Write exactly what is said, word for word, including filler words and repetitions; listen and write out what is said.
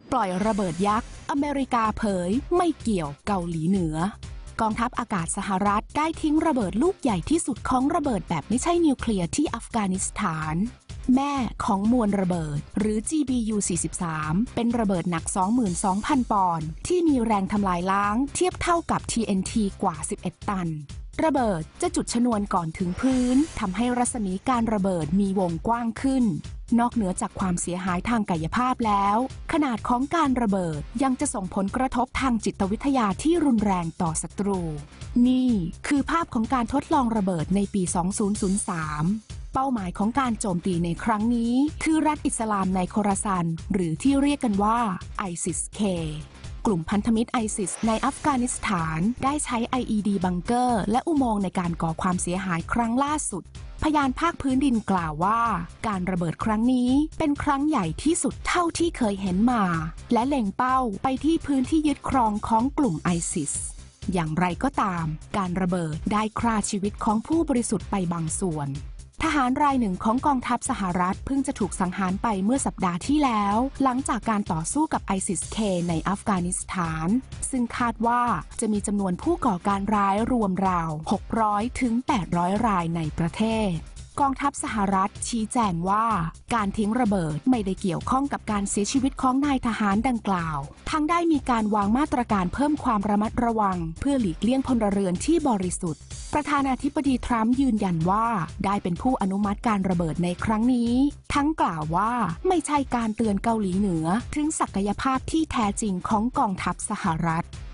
ปล่อยระเบิดยักษ์อเมริกาเผยไม่เกี่ยวเกาหลีเหนือกองทัพอากาศสหรัฐได้ทิ้งระเบิดลูกใหญ่ที่สุดของระเบิดแบบไม่ใช่นิวเคลียร์ที่อัฟกานิสถานแม่ของมวลระเบิดหรือ จี บี ยู สี่สิบสาม เป็นระเบิดหนัก สองหมื่นสองพัน ปอนด์ที่มีแรงทำลายล้างเทียบเท่ากับ ที เอ็น ที กว่า สิบเอ็ด ตันระเบิดจะจุดชนวนก่อนถึงพื้นทำให้รัศมีการระเบิดมีวงกว้างขึ้นนอกเหนือจากความเสียหายทางกายภาพแล้วขนาดของการระเบิดยังจะส่งผลกระทบทางจิตวิทยาที่รุนแรงต่อศัตรูนี่คือภาพของการทดลองระเบิดในปี สองพันสาม เป้าหมายของการโจมตีในครั้งนี้คือรัฐอิสลามในโคราซันหรือที่เรียกกันว่า ไอซิส เค กลุ่มพันธมิตรไอซิสในอัฟกานิสถานได้ใช้ ไอ อี ดี บังเกอร์และอุโมงค์ในการก่อความเสียหายครั้งล่าสุดพยานภาคพื้นดินกล่าวว่าการระเบิดครั้งนี้เป็นครั้งใหญ่ที่สุดเท่าที่เคยเห็นมาและเล็งเป้าไปที่พื้นที่ยึดครองของกลุ่มไอซิสอย่างไรก็ตามการระเบิดได้ฆ่าชีวิตของผู้บริสุทธิ์ไปบางส่วนทหารรายหนึ่งของกองทัพสหรัฐเพิ่งจะถูกสังหารไปเมื่อสัปดาห์ที่แล้วหลังจากการต่อสู้กับ ไอซิส เค ในอัฟกานิสถานซึ่งคาดว่าจะมีจำนวนผู้ก่อการร้ายรวมราว หกร้อยถึงแปดร้อย รายในประเทศกองทัพสหรัฐชี้แจงว่าการทิ้งระเบิดไม่ได้เกี่ยวข้องกับการเสียชีวิตของนายทหารดังกล่าวทั้งได้มีการวางมาตรการเพิ่มความระมัดระวังเพื่อหลีกเลี่ยงพลเรือนที่บริสุทธิ์ประธานาธิบดีทรัมป์ยืนยันว่าได้เป็นผู้อนุมัติการระเบิดในครั้งนี้ทั้งกล่าวว่าไม่ใช่การเตือนเกาหลีเหนือถึงศักยภาพที่แท้จริงของกองทัพสหรัฐ